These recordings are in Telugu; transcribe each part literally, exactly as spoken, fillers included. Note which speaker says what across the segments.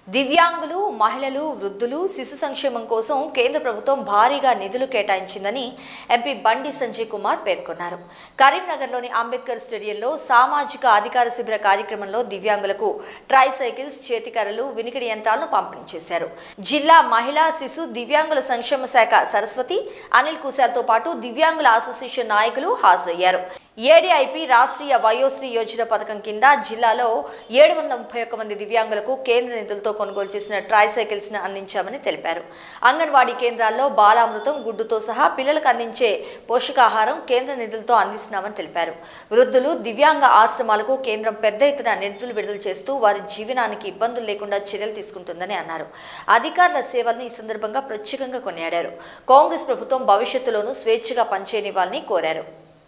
Speaker 1: దివ్యాంగులు, మహిళలు, వృద్ధులు, శిశు సంక్షేమం కోసం కేంద్ర ప్రభుత్వం భారీగా నిధులు కేటాయించిందని ఎంపీ బండి సంజయ్ కుమార్ పేర్కొన్నారు. కరీంనగర్లోని అంబేద్కర్ స్టేడియంలో సామాజిక అధికార శిబిర కార్యక్రమంలో దివ్యాంగులకు ట్రై సైకిల్స్, చేతికర్రలు, వినికిడి యంత్రాలను పంపిణీ చేశారు. జిల్లా మహిళా, శిశు, దివ్యాంగుల సంక్షేమ శాఖ సరస్వతి, అనిల్ కుశాల్తో పాటు దివ్యాంగుల అసోసియేషన్ నాయకులు హాజరయ్యారు. ఏడీఐపీ రాష్ట్రీయ వయోశ్రీ యోజన పథకం కింద జిల్లాలో ఏడు వందల ముప్పై ఒక్క మంది దివ్యాంగులకు కేంద్ర నిధులతో కొనుగోలు చేసిన ట్రై సైకిల్స్ ను అందించామని తెలిపారు. అంగన్వాడీ కేంద్రాల్లో బాలామృతం, గుడ్డుతో సహా పిల్లలకు అందించే పోషకాహారం కేంద్ర నిధులతో అందిస్తున్నామని తెలిపారు. వృద్ధులు, దివ్యాంగ ఆశ్రమాలకు కేంద్రం పెద్ద ఎత్తున నిధులు విడుదల చేస్తూ వారి జీవనానికి ఇబ్బందులు లేకుండా చర్యలు తీసుకుంటుందని అన్నారు. అధికారుల సేవలను ఈ సందర్భంగా ప్రత్యేకంగా కొనియాడారు. కాంగ్రెస్ ప్రభుత్వం భవిష్యత్తులోనూ స్వేచ్ఛగా పనిచేయనివ్వాలని కోరారు.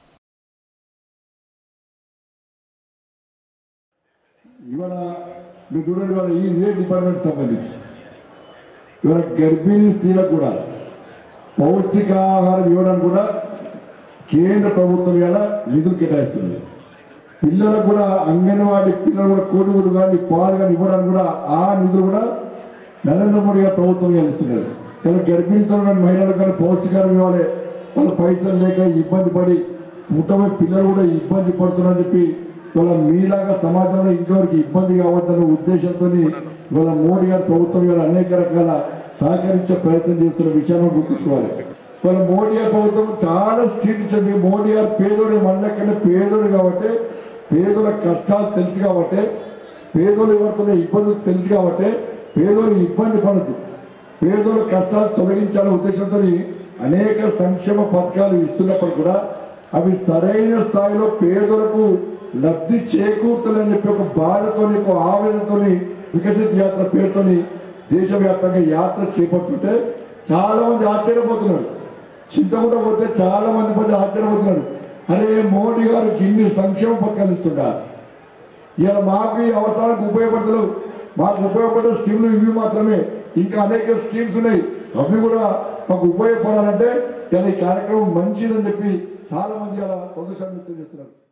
Speaker 2: ఇవాళ మీరు చూడండి, ఇవాళ ఈ ఇదే డిపార్ట్మెంట్ సంబంధించి ఇవాళ గర్భిణీ స్త్రీలకు కూడా పౌష్టికాహారం ఇవ్వడానికి కూడా కేంద్ర ప్రభుత్వం ఇవాళ నిధులు కేటాయిస్తుంది. పిల్లలకు కూడా అంగన్వాడీ పిల్లలు కూడా కోడిగుడ్డు కానీ పాలు కానీ ఇవ్వడానికి కూడా ఆ నిధులు కూడా నరేంద్ర మోడీ గారు ప్రభుత్వం ఇస్తున్నారు. ఇలా గర్భిణీతో మహిళలకు కానీ పౌష్టికాహారం ఇవ్వాలి. వాళ్ళ పైసలు లేక ఇబ్బంది పడి పుట్టబోయే పిల్లలు కూడా ఇబ్బంది పడుతున్నారని చెప్పి ఇవాళ మీలాగా సమాజంలో ఇంకొకరికి ఇబ్బంది కావద్దన్న ఉద్దేశంతో ఇవాళ మోడీ గారి ప్రభుత్వం ఇవాళ అనేక రకాల సహకరించే ప్రయత్నం చేస్తున్న విషయాన్ని గుర్తుంచుకోవాలి. ఇవాళ మోడీ గారి ప్రభుత్వం చాలా స్ట్రీట్ ఇచ్చింది. మోడీ గారు పేదోడు మనలకన్నా పేదోడు కాబట్టి, పేదోళ్ళ కష్టాలు తెలుసు కాబట్టి, పేదోళ్ళు ఎవరితోనే ఇబ్బందులు తెలుసు కాబట్టి పేదోళ్ళు ఇబ్బంది పడదు, పేదోళ్ళ కష్టాలు తొలగించాలనే ఉద్దేశంతో అనేక సంక్షేమ పథకాలు ఇస్తున్నప్పుడు కూడా అవి సరైన స్థాయిలో పేదలకు లబ్ధి చేకూర్తలని చెప్పి ఒక బాధతోని, ఒక ఆవేదనతోని వికసిత్ యాత్ర పేరుతోని దేశవ్యాప్తంగా యాత్ర చేపడుతుంటే చాలా మంది ఆశ్చర్యపోతున్నారు. చింతకుండా పోతే చాలా మంది ప్రజలు ఆశ్చర్యపోతున్నారు. అరే, మోడీ గారు ఇన్ని సంక్షేమ పథకాలు ఇస్తున్నారు, ఇలా మాకు ఈ అవసరానికి ఉపయోగపడతలేవు, మాకు ఉపయోగపడే స్కీమ్లు ఇవి మాత్రమే, ఇంకా అనేక స్కీమ్స్ ఉన్నాయి, అవి కూడా మాకు ఉపయోగపడాలంటే ఇలా ఈ కార్యక్రమం మంచిదని చెప్పి చాలా మంది అలా సంతోషాన్ని వ్యక్తం చేస్తున్నారు.